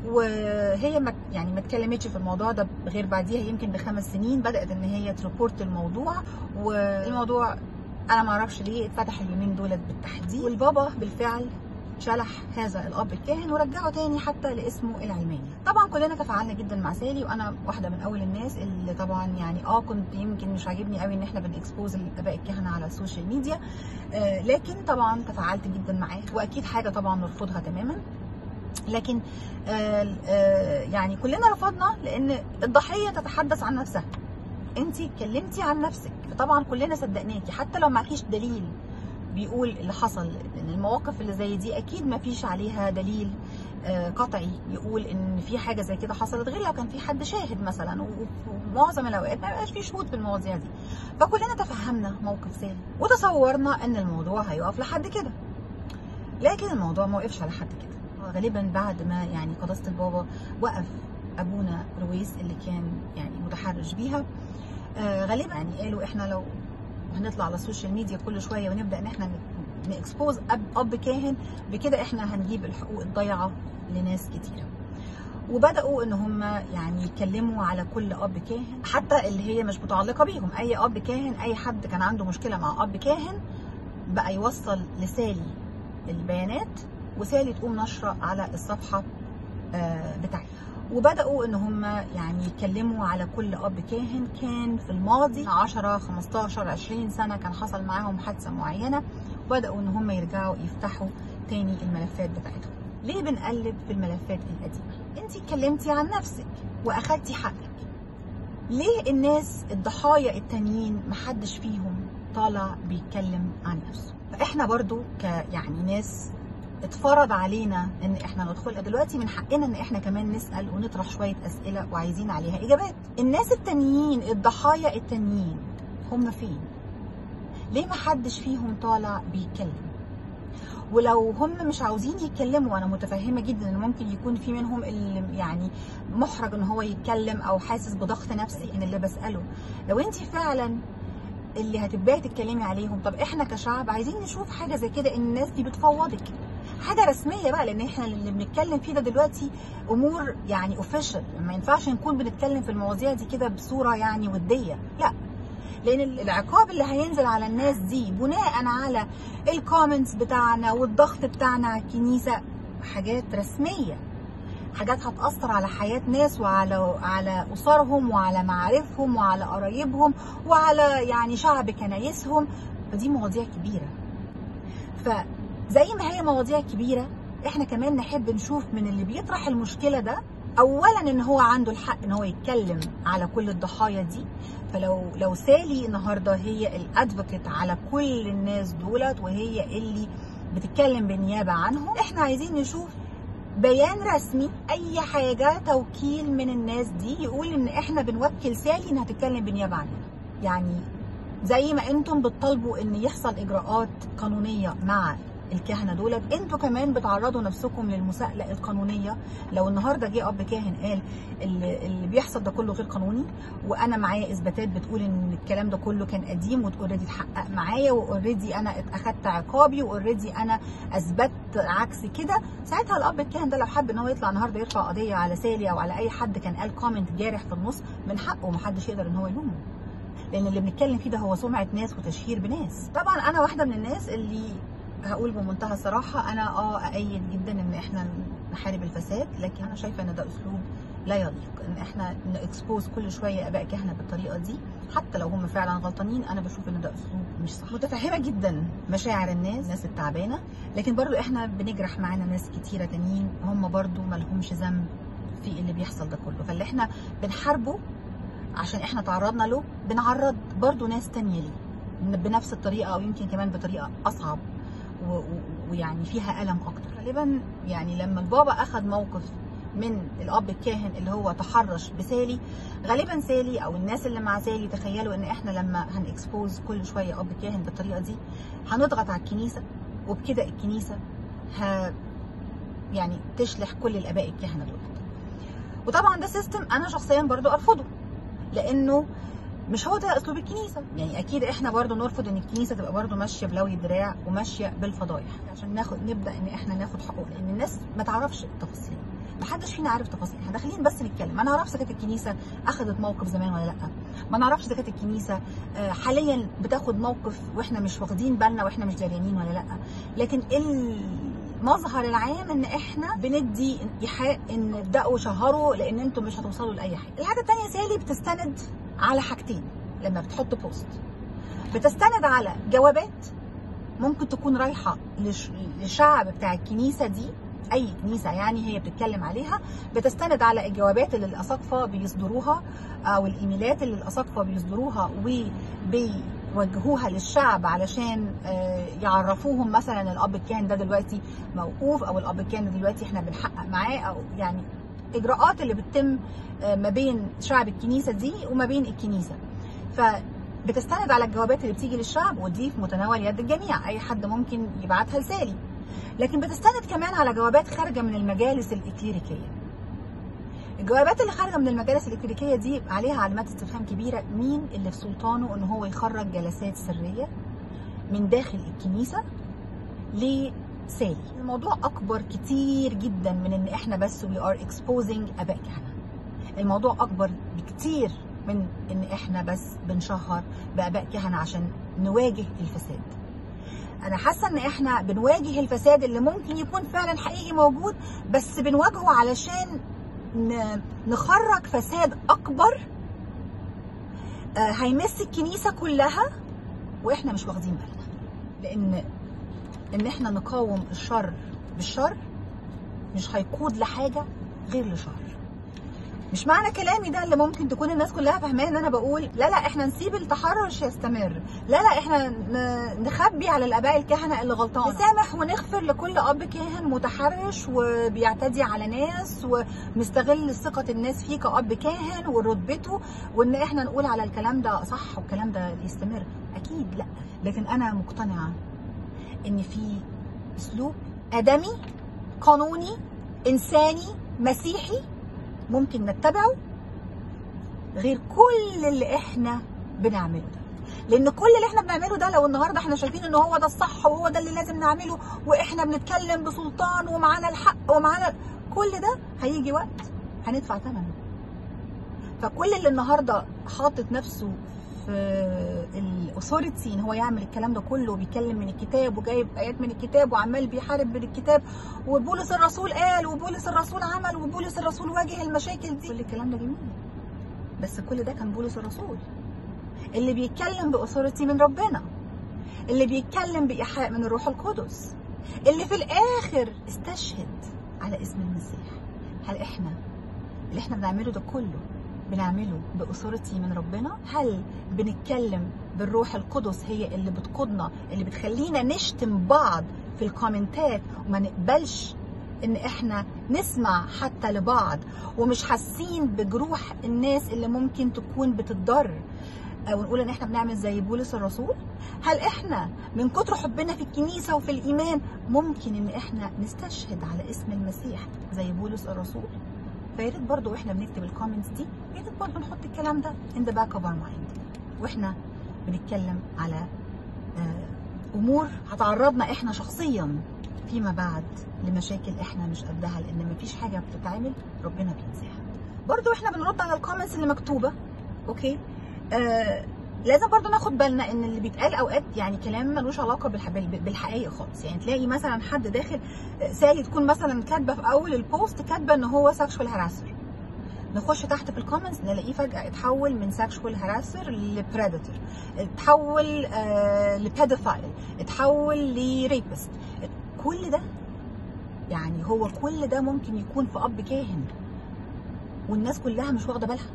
Speaker 1: وهي ما يعني ما اتكلمتش في الموضوع ده غير بعديها يمكن بخمس سنين بدات ان هي تريبورت الموضوع. والموضوع انا ما اعرفش ليه اتفتح اليومين دولت بالتحديد، والبابا بالفعل شلح هذا الاب الكاهن ورجعه تاني حتى لاسمه العلماني. طبعا كلنا تفاعلنا جدا مع سالي، وانا واحده من اول الناس اللي طبعا يعني اه كنت يمكن مش عاجبني قوي ان احنا بنكسبوز الاباء الكهنه على السوشيال ميديا، آه لكن طبعا تفاعلت جدا معاه، واكيد حاجه طبعا نرفضها تماما. لكن آه آه يعني كلنا رفضنا لان الضحيه تتحدث عن نفسها. انت اتكلمتي عن نفسك، فطبعا كلنا صدقناكي حتى لو معكيش دليل بيقول اللي حصل، لان المواقف اللي زي دي اكيد ما فيش عليها دليل قطعي يقول ان في حاجه زي كده حصلت، غير لو كان في حد شاهد مثلا، ومعظم الاوقات ما بقاش في شهود في المواضيع دي. فكلنا تفهمنا موقف سالي وتصورنا ان الموضوع هيقف لحد كده، لكن الموضوع ما وقفش على حد كده. غالبا بعد ما يعني قداسه البابا وقف ابونا رويس اللي كان يعني متحرش بيها، آه غالبا يعني قالوا احنا لو هنطلع على السوشيال ميديا كل شويه ونبدا ان احنا نكسبوز اب اب كاهن، بكده احنا هنجيب الحقوق الضايعه لناس كتيره. وبداوا ان هم يعني يتكلموا على كل اب كاهن، حتى اللي هي مش متعلقه بيهم، اي اب كاهن، اي حد كان عنده مشكله مع اب كاهن بقى يوصل لسالي البيانات، وسالي تقوم نشره على الصفحه بتاعتها. وبداوا ان هم يعني يتكلموا على كل اب كاهن كان في الماضي عشرة خمستاشر عشرين سنه كان حصل معاهم حادثه معينه، وبداوا ان هم يرجعوا يفتحوا تاني الملفات بتاعتهم. ليه بنقلب في الملفات القديمه؟ انت اتكلمتي عن نفسك واخدتي حقك، ليه الناس الضحايا التانيين محدش فيهم طالع بيتكلم عن نفسه؟ فاحنا برضو ك يعني ناس اتفرض علينا ان احنا ندخل دلوقتي، من حقنا ان احنا كمان نسال ونطرح شويه اسئله وعايزين عليها اجابات. الناس التانيين الضحايا التانيين هم فين؟ ليه ما حدش فيهم طالع بيتكلم؟ ولو هم مش عاوزين يتكلموا، انا متفهمه جدا ان ممكن يكون في منهم اللي يعني محرج ان هو يتكلم او حاسس بضغط نفسي. ان اللي بساله لو انت فعلا اللي هتبداي تتكلمي عليهم، طب احنا كشعب عايزين نشوف حاجه زي كده، ان الناس دي بتفوضك حاجه رسميه بقى، لان احنا اللي بنتكلم فيه ده دلوقتي امور يعني اوفيشال، ما ينفعش نكون بنتكلم في المواضيع دي كده بصوره يعني وديه، لا، لان العقاب اللي هينزل على الناس دي بناء على الكومنتس بتاعنا والضغط بتاعنا على الكنيسه حاجات رسميه، حاجات هتأثر على حياة ناس وعلى على أسرهم وعلى معارفهم وعلى قرايبهم وعلى يعني شعب كنايسهم. فدي مواضيع كبيرة. فزي ما هي مواضيع كبيرة، احنا كمان نحب نشوف من اللي بيطرح المشكلة ده أولا إن هو عنده الحق إن هو يتكلم على كل الضحايا دي. فلو لو سالي النهارده هي الادفوكيت على كل الناس دولت، وهي اللي بتتكلم بالنيابة عنهم، احنا عايزين نشوف بيان رسمي، اي حاجه توكيل من الناس دي يقول ان احنا بنوكل سالي انها تتكلم بالنيابه عننا. يعني زي ما انتم بتطالبوا ان يحصل اجراءات قانونيه مع الكهنه دولت، انتوا كمان بتعرضوا نفسكم للمساءله القانونيه. لو النهارده جه اب كاهن قال اللي, اللي بيحصل ده كله غير قانوني، وانا معايا اثباتات بتقول ان الكلام ده كله كان قديم واوريدي اتحقق معايا، واوريدي انا اخدت عقابي، واوريدي انا اثبت عكس كده، ساعتها الاب الكاهن ده لو حب ان هو يطلع النهارده يرفع قضيه على سالي او على اي حد كان قال كومنت جارح في النص، من حقه ومحدش يقدر ان هو يلومه، لان اللي بنتكلم فيه ده هو سمعه ناس وتشهير بناس. طبعا انا واحده من الناس اللي هقول بمنتهى الصراحه انا اه اؤيد جدا ان احنا نحارب الفساد، لكن انا شايفه ان ده اسلوب لا يليق ان احنا نكسبوز كل شويه اباء كهنه بالطريقه دي، حتى لو هم فعلا غلطانين. انا بشوف ان ده اسلوب مش صح. متفهمه جدا مشاعر الناس، الناس التعبانه، لكن برضو احنا بنجرح معانا ناس كتيره تانيين هم برضو ما لهمش ذنب في اللي بيحصل ده كله. فاللي احنا بنحاربه عشان احنا تعرضنا له، بنعرض برضو ناس تانية ليه بنفس الطريقه، او يمكن كمان بطريقه اصعب ويعني فيها ألم أكتر. غالبا يعني لما البابا أخذ موقف من الأب الكاهن اللي هو تحرش بسالي، غالبا سالي أو الناس اللي مع سالي تخيلوا إن إحنا لما هنكسبوز كل شوية أب كاهن بالطريقة دي هنضغط على الكنيسة، وبكده الكنيسة ه يعني تشلح كل الآباء الكهنة دول. وطبعا ده سيستم أنا شخصيا برضو أرفضه، لأنه مش هو ده اسلوب الكنيسه. يعني اكيد احنا برضو نرفض ان الكنيسه تبقى برضو ماشيه بلوي الدراع وماشيه بالفضايح عشان ناخد نبدا ان احنا ناخد حقوق، لان الناس ما تعرفش التفاصيل، ما حدش فينا عارف تفاصيل. احنا داخلين بس نتكلم، ما نعرفش اذا كانت الكنيسه اخذت موقف زمان ولا لا، ما نعرفش اذا كانت الكنيسه حاليا بتاخد موقف واحنا مش واخدين بالنا واحنا مش داريانين ولا لا. لكن المظهر العام ان احنا بندي ايحاء ان ابداوا شهروا، لان انتم مش هتوصلوا لاي حاجه. الحاجه الثانيه، سالي بتستند على حاجتين لما بتحط بوست، بتستند على جوابات ممكن تكون رايحه للشعب بتاع الكنيسه دي، اي كنيسه يعني هي بتتكلم عليها، بتستند على الجوابات اللي الاساقفه بيصدروها او الايميلات اللي الاساقفه بيصدروها وبي وجهوها للشعب علشان يعرفوهم مثلا الاب الكاهن ده دلوقتي موقوف، او الاب الكاهن ده دلوقتي احنا بنحقق معاه، او يعني اجراءات اللي بتتم ما بين شعب الكنيسه دي وما بين الكنيسه. فبتستند على الجوابات اللي بتيجي للشعب، ودي في متناول يد الجميع، اي حد ممكن يبعتها لسالي. لكن بتستند كمان على جوابات خارجه من المجالس الاكليريكيه. الجوابات اللي خارجه من المجالس الاكليريكيه دي عليها علامات استفهام كبيره. مين اللي في سلطانه ان هو يخرج جلسات سريه من داخل الكنيسه لسالي؟ الموضوع اكبر كتير جدا من ان احنا بس we are exposing اباء كهنه. الموضوع اكبر بكتير من ان احنا بس بنشهر باباء كهنه عشان نواجه الفساد. انا حاسه ان احنا بنواجه الفساد اللي ممكن يكون فعلا حقيقي موجود، بس بنواجهه علشان نخرج فساد اكبر هيمس الكنيسه كلها واحنا مش واخدين بالنا. لان ان احنا نقاوم الشر بالشر مش هيقود لحاجه غير لشر. مش معنى كلامي ده اللي ممكن تكون الناس كلها فاهماه ان انا بقول لا لا احنا نسيب التحرش يستمر، لا لا احنا نخبي على الاباء الكهنه اللي غلطان، نسامح ونغفر لكل اب كاهن متحرش وبيعتدي على ناس ومستغل ثقه الناس فيه كاب كاهن ورتبته، وان احنا نقول على الكلام ده صح والكلام ده يستمر. اكيد لا، لكن انا مقتنعه ان في اسلوب ادمي قانوني انساني مسيحي ممكن نتبعه غير كل اللي احنا بنعمله ده. لان كل اللي احنا بنعمله ده لو النهارده احنا شايفين ان هو ده الصح وهو ده اللي لازم نعمله واحنا بنتكلم بسلطان ومعانا الحق ومعانا كل ده، هيجي وقت هندفع ثمنه. فكل اللي النهارده حاطط نفسه في الاثوريتي ان هو يعمل الكلام ده كله وبيتكلم من الكتاب وجايب ايات من الكتاب وعمال بيحارب من الكتاب وبولس الرسول قال وبولس الرسول عمل وبولس الرسول واجه المشاكل دي، كل الكلام ده جميل، بس كل ده كان بولس الرسول اللي بيتكلم باثوريتي من ربنا، اللي بيتكلم بايحاء من الروح القدس، اللي في الاخر استشهد على اسم المسيح. هل احنا اللي احنا بنعمله ده كله بنعمله بأثوريتي من ربنا؟ هل بنتكلم بالروح القدس هي اللي بتقودنا، اللي بتخلينا نشتم بعض في الكومنتات وما نقبلش ان احنا نسمع حتى لبعض ومش حاسين بجروح الناس اللي ممكن تكون بتتضر، او نقول ان احنا بنعمل زي بولس الرسول؟ هل احنا من كتر حبنا في الكنيسة وفي الايمان ممكن ان احنا نستشهد على اسم المسيح زي بولس الرسول؟ فيا ريت برضه واحنا بنكتب الكومنتس دي يا ريت برضه نحط الكلام ده in the back of our mind واحنا بنتكلم على امور هتعرضنا احنا شخصيا فيما بعد لمشاكل احنا مش قدها، لان مفيش حاجه بتتعمل ربنا بينساها. برضه احنا بنرد على الكومنتس اللي مكتوبه، اوكي؟ آه لازم برضه ناخد بالنا ان اللي بيتقال اوقات يعني كلام ملوش علاقه بالحقيقه خالص. يعني تلاقي مثلا حد داخل سالي تكون مثلا كاتبه في اول البوست كاتبه ان هو سكشوال هراسر، نخش تحت في الكومنتس نلاقيه فجاه اتحول من سكشوال هراسر لبريدتور، اتحول آه لبيدوفايل، اتحول لريبست. كل ده يعني هو كل ده ممكن يكون في اب كاهن والناس كلها مش واخده بالها.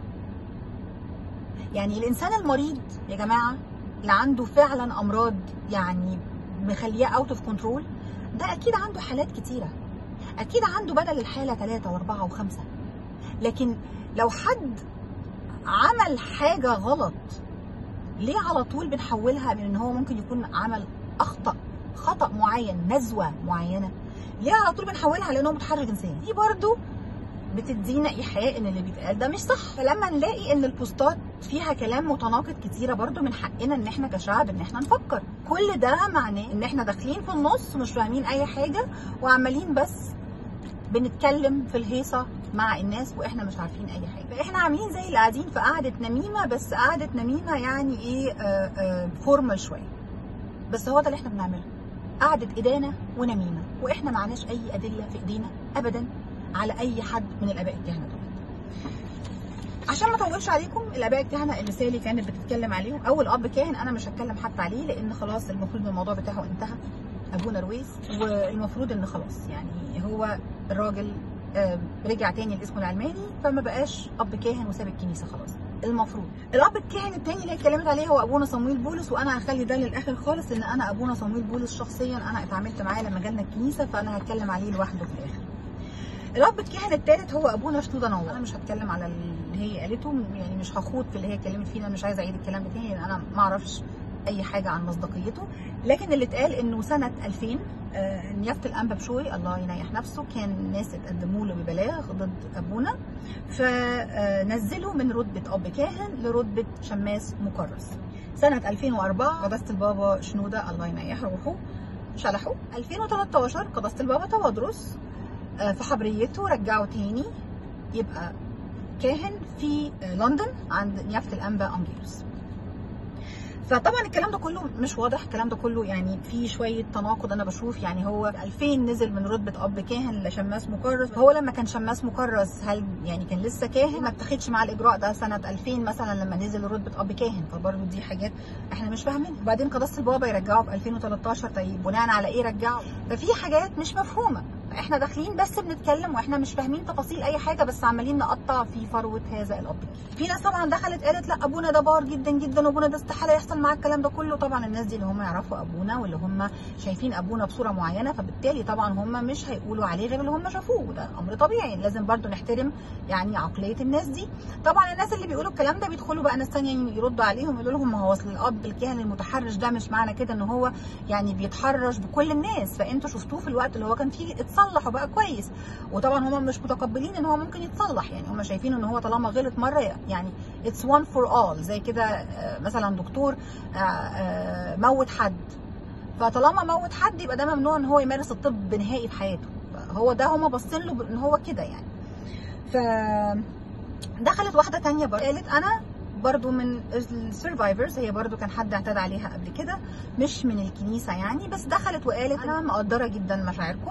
Speaker 1: يعني الانسان المريض يا جماعه اللي عنده فعلا امراض يعني مخليه اوت اوف كنترول، ده اكيد عنده حالات كتيره، اكيد عنده بدل الحاله ثلاثه واربعه وخمسه. لكن لو حد عمل حاجه غلط ليه على طول بنحولها من ان هو ممكن يكون عمل اخطا خطا معين نزوه معينه، ليه على طول بنحولها لانه متحرش جنسيا؟ دي برضو بتدينا ايحاء ان اللي بيتقال ده مش صح. فلما نلاقي ان البوستات فيها كلام متناقض كتيره برضو من حقنا ان احنا كشعب ان احنا نفكر. كل ده معناه ان احنا داخلين في النص ومش فاهمين اي حاجه وعمالين بس بنتكلم في الهيصه مع الناس واحنا مش عارفين اي حاجه. فاحنا عاملين زي اللي قاعدين في قعده نميمه، بس قعده نميمه يعني ايه آآ آآ فورمال شويه، بس هو ده اللي احنا بنعمله، قعده ادانه ونميمه، واحنا معناش اي ادله في ايدينا ابدا على اي حد من الاباء الكهنه دول. عشان ما اطولش عليكم، الاباء الكهنه اللي سالي كانت بتتكلم عليهم، اول اب كاهن انا مش هتكلم حتى عليه لان خلاص المفروض الموضوع بتاعه انتهى، ابونا رويس، والمفروض ان خلاص يعني هو الراجل رجع تاني لاسمه العلماني فما بقاش اب كاهن وساب الكنيسه خلاص. المفروض. الاب الكاهن الثاني اللي اتكلمت عليه هو ابونا صمويل بولس، وانا هخلي ده للاخر خالص، ان انا ابونا صمويل بولس شخصيا انا اتعاملت معاه لما جالنا الكنيسه، فانا هتكلم عليه لوحده في الاخر. الاب الكاهن الثالث هو ابونا شنوده نور. انا مش هتكلم على اللي هي قالته، يعني مش هخوض في اللي هي اتكلمت فيه، انا مش عايزه اعيد الكلام ده تاني لان انا ما اعرفش اي حاجه عن مصداقيته. لكن اللي اتقال انه سنه ألفين آه نيافه الانبا بشوي الله ينيح نفسه كان ناس اتقدموا له ببلاغ ضد ابونا، فنزلوا من رتبه اب كاهن لرتبه شماس مكرس. سنه ألفين وأربعة قداسه البابا شنوده الله ينيح روحه شلحه. ألفين وتلتاشر قداسه البابا تواضرس آه في حبريته رجعه تاني يبقى كاهن في لندن عند نيافه الانبا انجيلوس. فطبعا الكلام ده كله مش واضح، الكلام ده كله يعني في شويه تناقض انا بشوف. يعني هو ألفين نزل من رتبه اب كاهن لشماس مكرس، هو لما كان شماس مكرس هل يعني كان لسه كاهن؟ ما اتخذش مع الاجراء ده سنه ألفين مثلا لما نزل رتبه اب كاهن؟ فبرضه دي حاجات احنا مش فاهمينها. وبعدين قداسه البابا يرجعه في ألفين وتلتاشر، طيب بناء على ايه رجعه؟ ففي حاجات مش مفهومه، احنا داخلين بس بنتكلم واحنا مش فاهمين تفاصيل اي حاجه، بس عمالين نقطع في فروه هذا الاب. في ناس طبعا دخلت قالت لا ابونا ده بار جدا جدا، وابونا ده استحاله يحصل معاه الكلام ده كله. طبعا الناس دي اللي هم يعرفوا ابونا واللي هم شايفين ابونا بصوره معينه، فبالتالي طبعا هم مش هيقولوا عليه غير اللي هم شافوه، وده امر طبيعي. لازم برضو نحترم يعني عقليه الناس دي. طبعا الناس اللي بيقولوا الكلام ده بيدخلوا بقى ناس ثانيه يردوا عليهم يقولوا لهم ما هو اصل الاب الكاهن المتحرش ده مش معنى كده ان هو يعني بيتحرش بكل الناس، فانتوا شفتوه في الوقت اللي هو كان فيه اتصلح وبقى كويس. وطبعا هم مش متقبلين ان هو ممكن يتصلح، يعني هم شايفين ان هو طالما غلط مره يعني اتس وان فور اول، زي كده مثلا دكتور موت حد، فطالما موت حد يبقى ده ممنوع ان هو يمارس الطب نهائي في حياته. فهو ده هم باصين له ان هو كده يعني. ف دخلت واحده ثانيه برضه قالت انا برضو من السرفايفرز، هي برضو كان حد اعتدى عليها قبل كده مش من الكنيسه يعني، بس دخلت وقالت انا مقدره جدا مشاعركم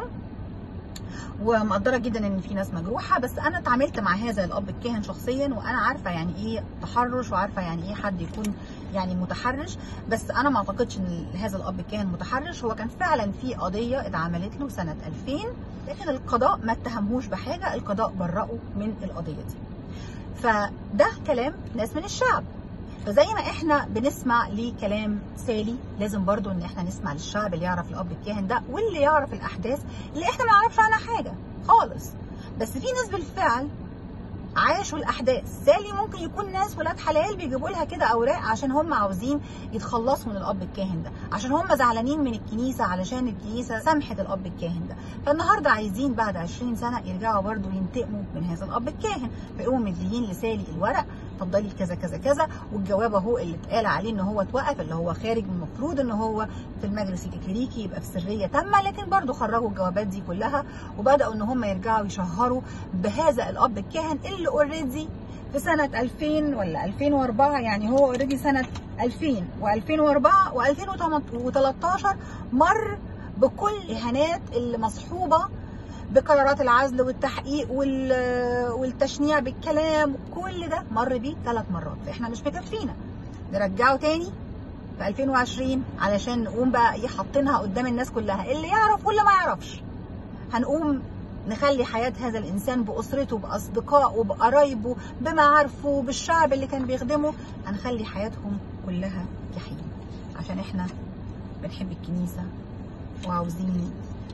Speaker 1: ومقدره جدا ان في ناس مجروحه، بس انا اتعاملت مع هذا الاب الكاهن شخصيا وانا عارفه يعني ايه تحرش وعارفه يعني ايه حد يكون يعني متحرش، بس انا ما اعتقدش ان هذا الاب الكاهن متحرش. هو كان فعلا في قضيه اتعملت له سنه ألفين، لكن القضاء ما اتهموش بحاجه، القضاء برأه من القضيه دي. فده كلام ناس من الشعب. فزي ما احنا بنسمع لكلام سالي لازم برضو ان احنا نسمع للشعب اللي يعرف الاب الكاهن ده واللي يعرف الاحداث اللي احنا ما نعرفش عنها حاجه خالص. بس في ناس بالفعل عاشوا الاحداث. سالي ممكن يكون ناس ولاد حلال بيجيبوا لها كده اوراق عشان هم عاوزين يتخلصوا من الاب الكاهن ده، عشان هم زعلانين من الكنيسه علشان الكنيسه سمحت الاب الكاهن ده، فالنهارده عايزين بعد عشرين سنه يرجعوا برضو ينتقموا من هذا الاب الكاهن، فيقوموا مديين لسالي الورق اتفضلي كذا كذا كذا، والجواب اهو اللي اتقال عليه ان هو اتوقف، اللي هو خارج، المفروض ان هو في المجلس الكليريكي يبقى في سريه تامه، لكن برضو خرجوا الجوابات دي كلها وبداوا ان هم يرجعوا يشهروا بهذا الاب الكاهن اللي اوريدي في سنه ألفين ولا ألفين وأربعة، يعني هو اوريدي سنه ألفين وألفين وأربعة وألفين وتلتاشر مر بكل الاهانات اللي مصحوبه بقرارات العزل والتحقيق والتشنيع بالكلام، كل ده مر بيه ثلاث مرات. احنا مش مكفينا نرجعه تاني في ألفين وعشرين علشان نقوم بقى ايه حاطينها قدام الناس كلها، اللي يعرف واللي ما يعرفش. هنقوم نخلي حياة هذا الإنسان بأسرته بأصدقائه بقرايبه بمعارفه بالشعب اللي كان بيخدمه، هنخلي حياتهم كلها جحيم عشان احنا بنحب الكنيسة وعاوزين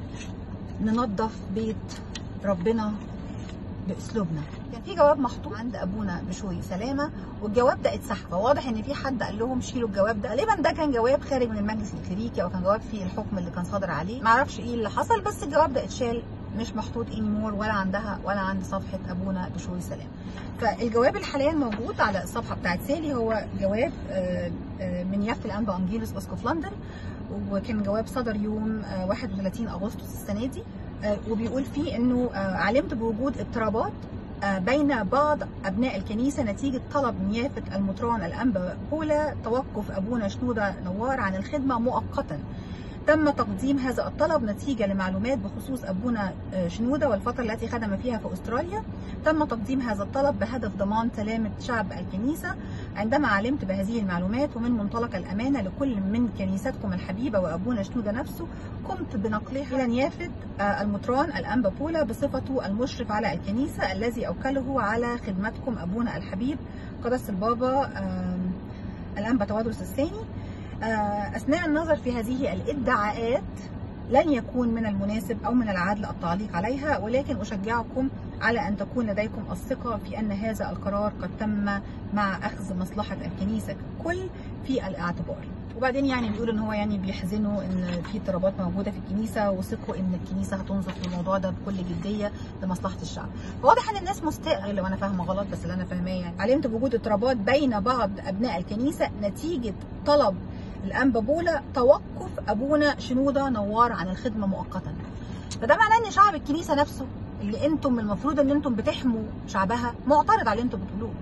Speaker 1: ننظف بيت ربنا باسلوبنا. كان في جواب محطوط عند ابونا بشوي سلامه والجواب ده اتسحب، فواضح ان في حد قال لهم شيلوا الجواب ده، غالبا ده كان جواب خارج من المجلس الكليريكي او كان جواب فيه الحكم اللي كان صادر عليه، معرفش ايه اللي حصل، بس الجواب ده اتشال مش محطوط انيمور ولا عندها ولا عند صفحه ابونا بشوي سلامه. فالجواب اللي حاليا موجود على الصفحه بتاعت سالي هو جواب من يافت الانبا انجيلوس اسقف لندن، وكان جواب صدر يوم واحد وثلاثين أغسطس السنه دي، وبيقول فيه انه علمت بوجود اضطرابات بين بعض ابناء الكنيسه نتيجه طلب نيافه المطران الانبا بولا توقف ابونا شنوده نوار عن الخدمه مؤقتا تم تقديم هذا الطلب نتيجة لمعلومات بخصوص أبونا شنودة والفترة التي خدم فيها في أستراليا. تم تقديم هذا الطلب بهدف ضمان سلامة شعب الكنيسة. عندما علمت بهذه المعلومات ومن منطلق الأمانة لكل من كنيستكم الحبيبة وأبونا شنودة نفسه، قمت بنقلها إلى نيافة المطران الأنبا بولا بصفته المشرف على الكنيسة الذي أوكله على خدمتكم أبونا الحبيب قداسة البابا الأنبا توادرس الثاني. أثناء النظر في هذه الادعاءات لن يكون من المناسب أو من العدل التعليق عليها، ولكن أشجعكم على أن تكون لديكم الثقة في أن هذا القرار قد تم مع أخذ مصلحة الكنيسة كل في الاعتبار. وبعدين يعني بيقول ان هو يعني بيحزنوا ان في اضطرابات موجوده في الكنيسه، وثقوا ان الكنيسه هتنظر في الموضوع ده بكل جديه لمصلحه الشعب. واضح ان الناس مستاءه، لو انا فاهمه غلط بس اللي انا فاهماه يعني علمت بوجود اضطرابات بين بعض ابناء الكنيسه نتيجه طلب الانبا بولا توقف ابونا شنودة نوار عن الخدمه مؤقتا. فده معناه ان شعب الكنيسه نفسه اللي انتم المفروض ان انتم بتحموا شعبها معترض على اللي انتم بتقولوه.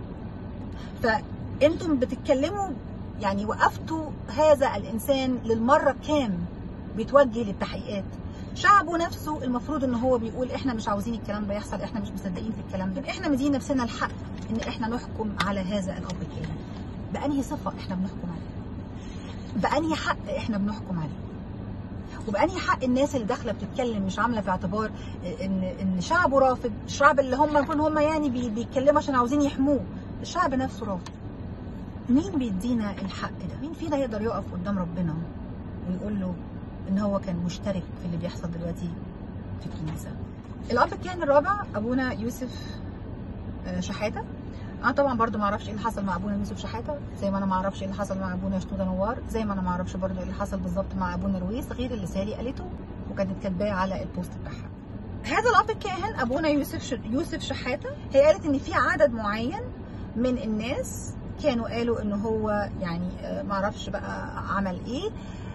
Speaker 1: فانتم بتتكلموا يعني وقفتوا هذا الانسان للمره كام بيتوجه للتحقيقات. شعبه نفسه المفروض ان هو بيقول احنا مش عاوزين الكلام ده يحصل، احنا مش مصدقين في الكلام ده، احنا مدين نفسنا الحق ان احنا نحكم على هذا الاب الكامل. بأنهي صفه احنا بنحكم عليه؟ بأنهي حق احنا بنحكم عليه؟ وبأنهي حق الناس اللي داخله بتتكلم مش عامله في اعتبار ان ان شعبه رافض، الشعب اللي هم المفروض هم يعني بيتكلموا عشان عاوزين يحموه، الشعب نفسه رافض. مين بيدينا الحق ده؟ مين فينا يقدر يقف قدام ربنا ويقول له ان هو كان مشترك في اللي بيحصل دلوقتي في الكنيسه؟ الاب الكاهن الرابع ابونا يوسف شحاته. انا طبعا برضو ما اعرفش ايه اللي حصل مع ابونا يوسف شحاته، زي ما انا ما اعرفش ايه اللي حصل مع ابونا شنودة نوار، زي ما انا ما اعرفش برضو ايه اللي حصل بالظبط مع ابونا رويس، غير اللي سالي قالته وكانت كاتباه على البوست بتاعها. هذا الاب الكاهن ابونا يوسف يوسف شحاته، هي قالت ان في عدد معين من الناس كانوا قالوا ان هو يعني معرفش بقى عمل ايه،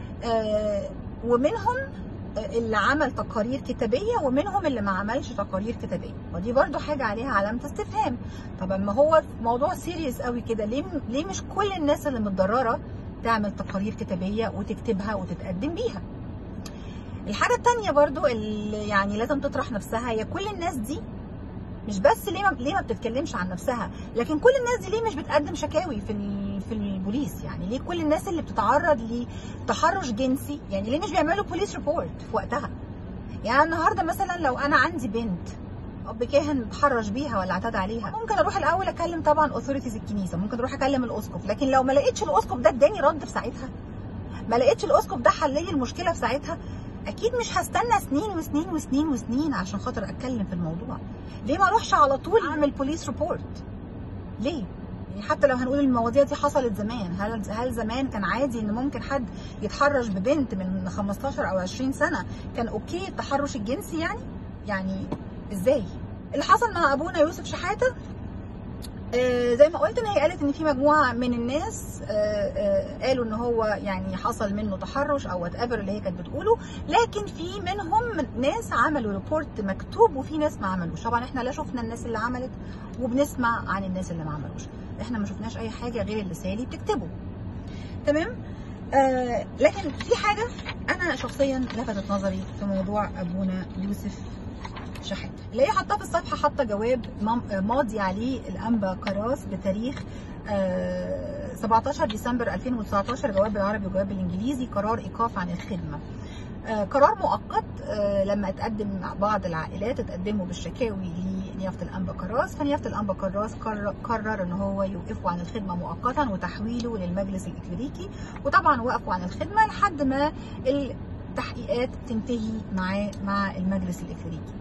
Speaker 1: ومنهم اللي عمل تقارير كتابيه ومنهم اللي ما عملش تقارير كتابيه، ودي برضو حاجه عليها علامه استفهام. طب اما هو موضوع سيريس قوي كده، ليه ليه مش كل الناس اللي متضرره تعمل تقارير كتابيه وتكتبها وتتقدم بيها؟ الحاجه الثانيه برضو اللي يعني لازم تطرح نفسها، هي كل الناس دي مش بس ليه ما ليه ما بتتكلمش عن نفسها، لكن كل الناس دي ليه مش بتقدم شكاوي في في البوليس؟ يعني ليه كل الناس اللي بتتعرض لتحرش جنسي يعني ليه مش بيعملوا بوليس ريبورت في وقتها؟ يعني النهارده مثلا لو انا عندي بنت اب كاهن اتحرش بيها ولا اعتدى عليها، ممكن اروح الاول اكلم طبعا اوثوريتيز الكنيسه، ممكن اروح اكلم الاسقف، لكن لو ما لقيتش الاسقف ده اداني رد في ساعتها، ما لقيتش الاسقف ده حل لي المشكله في ساعتها، اكيد مش هستنى سنين وسنين وسنين وسنين عشان خاطر اتكلم في الموضوع. ليه ما اروحش على طول اعمل بوليس ريبورت؟ ليه؟ يعني حتى لو هنقول المواضيع دي حصلت زمان، هل هل زمان كان عادي ان ممكن حد يتحرش ببنت من خمستاشر او عشرين سنه كان اوكي التحرش الجنسي يعني؟ يعني ازاي؟ اللي حصل مع ابونا يوسف شحاته آه زي ما قلت ان هي قالت ان في مجموعه من الناس آه آه قالوا ان هو يعني حصل منه تحرش او وات ايفر اللي هي كانت بتقوله، لكن في منهم ناس عملوا ريبورت مكتوب وفي ناس ما عملوش. طبعا احنا لا شفنا الناس اللي عملت وبنسمع عن الناس اللي ما عملوش، احنا ما شفناش اي حاجه غير اللي سالي بتكتبه. تمام؟ آه لكن في حاجه انا شخصيا لفتت نظري في موضوع ابونا يوسف شحاته، اللي هي حاطاه في الصفحه، حاطه جواب ماضي عليه الانبا كراس بتاريخ سبعتاشر ديسمبر ألفين وتسعتاشر، جواب بالعربي وجواب بالانجليزي، قرار ايقاف عن الخدمه. قرار مؤقت لما اتقدم بعض العائلات اتقدموا بالشكاوي لنيافه الانبا كراس، فنيافه الانبا كراس قرر ان هو يوقفوا عن الخدمه مؤقتا وتحويله للمجلس الاكليريكي، وطبعا وقفوا عن الخدمه لحد ما التحقيقات تنتهي معاه مع المجلس الاكليريكي.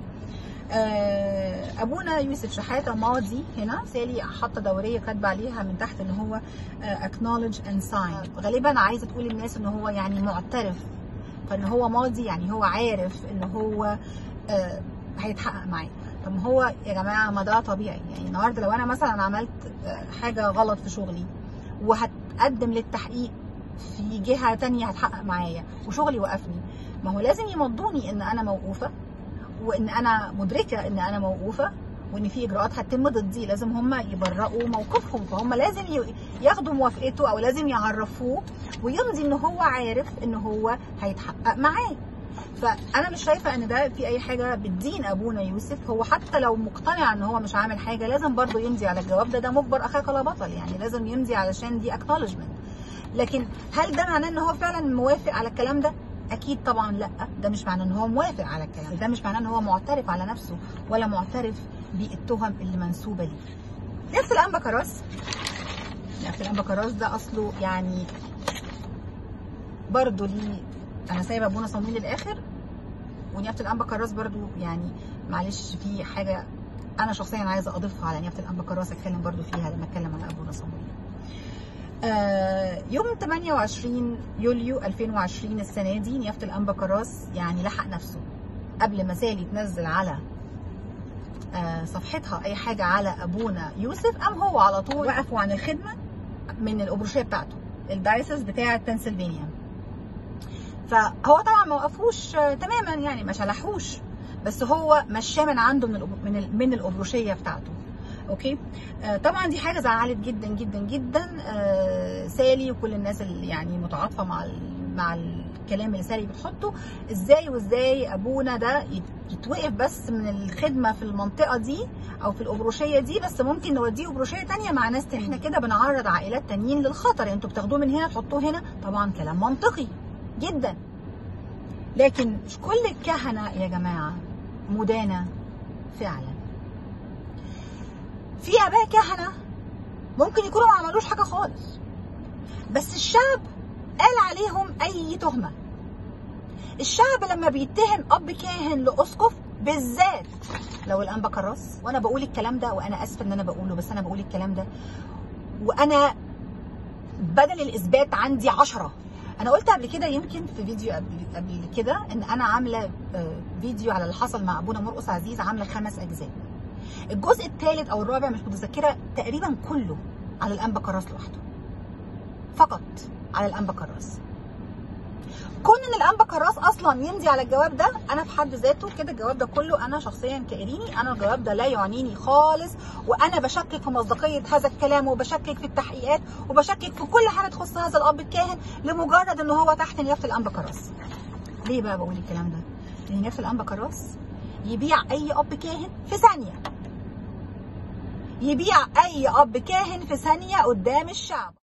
Speaker 1: ابونا يوسف شحاته ماضي هنا، سالي حاطه دوريه كاتبه عليها من تحت ان هو acknowledge and sign، غالبا عايزه تقول للناس ان هو يعني معترف، فان هو ماضي يعني هو عارف ان هو هيتحقق معاه. طب هو يا جماعه ما ده طبيعي، يعني النهارده لو انا مثلا عملت حاجه غلط في شغلي وهتقدم للتحقيق في جهه ثانيه هتحقق معايا وشغلي وقفني، ما هو لازم يمضوني ان انا موقوفه وان انا مدركه ان انا موقوفه وان في اجراءات هتتم ضدي لازم هم يبرئوا موقفهم، فهم لازم ياخدوا موافقته او لازم يعرفوه ويمضي ان هو عارف ان هو هيتحقق معاه. فانا مش شايفه ان ده في اي حاجه بتدين ابونا يوسف، هو حتى لو مقتنع ان هو مش عامل حاجه لازم برضه يمضي على الجواب ده، ده مجبر اخاك لا بطل، يعني لازم يمضي علشان دي اكنولجمنت. لكن هل ده معناه ان هو فعلا موافق على الكلام ده؟ اكيد طبعا لا، ده مش معناه ان هو موافق على الكلام ده، مش معناه ان هو معترف على نفسه ولا معترف بالتهم اللي منسوبه ليه. نفس الانبا كراس، نفس الانبا كراس ده اصله يعني برضه ليه، انا سايبه ابونا صمويل للاخر، ونيافه الانبا كراس برضو يعني معلش في حاجه انا شخصيا عايزه اضيفها على نيافه الانبا كراس، اتكلم برضو فيها لما اتكلم عن ابونا صمويل. آه يوم ثمانية وعشرين يوليو ألفين وعشرين السنه دي نيافه الانبا كراس يعني لحق نفسه قبل ما سالي تنزل على آه صفحتها اي حاجه على ابونا يوسف، قام هو على طول وقفوا عن الخدمه من الابروشيه بتاعته الدايسس بتاعه بنسلفانيا. فهو طبعا ما وقفوش تماما يعني ما شلحوش، بس هو مشاه من عنده من من من الابروشيه بتاعته. اوكي آه طبعا دي حاجه زعلت جدا جدا جدا آه سالي وكل الناس اللي يعني متعاطفه مع مع الكلام اللي سالي بتحطه. ازاي وازاي ابونا ده يتوقف بس من الخدمه في المنطقه دي او في الابروشيه دي، بس ممكن نوديه ابروشيه ثانيه مع ناس تانية. احنا كده بنعرض عائلات تانيين للخطر، انتوا بتاخدوه من هنا تحطوه هنا، طبعا كلام منطقي جدا. لكن مش كل الكهنه يا جماعه مدانه فعلا. في اباء كهنه ممكن يكونوا ما عملوش حاجه خالص، بس الشعب قال عليهم اي تهمه. الشعب لما بيتهم اب كاهن لاسقف بالذات لو الانبا كراس، وانا بقول الكلام ده وانا اسفه ان انا بقوله، بس انا بقول الكلام ده وانا بدل الاثبات عندي عشرة. انا قلت قبل كده يمكن في فيديو قبل قبل كده ان انا عامله فيديو على اللي حصل مع ابونا مرقس عزيز، عامله خمس اجزاء. الجزء الثالث او الرابع مش متذكره تقريبا كله على الانبا كراس لوحده، فقط على الانبا كراس. كون ان الانبا كراس اصلا يمضي على الجواب ده، انا في حد ذاته كده الجواب ده كله انا شخصيا كإيريني انا الجواب ده لا يعنيني خالص، وانا بشكك في مصداقيه هذا الكلام وبشكك في التحقيقات وبشكك في كل حاجه تخص هذا الاب الكاهن لمجرد ان هو تحت نيافه الانبا كراس. ليه بقى بقول الكلام ده؟ لان نيافه الانبا كراس يبيع اي اب كاهن في ثانيه، يبيع اي اب كاهن في ثانيه قدام الشعب.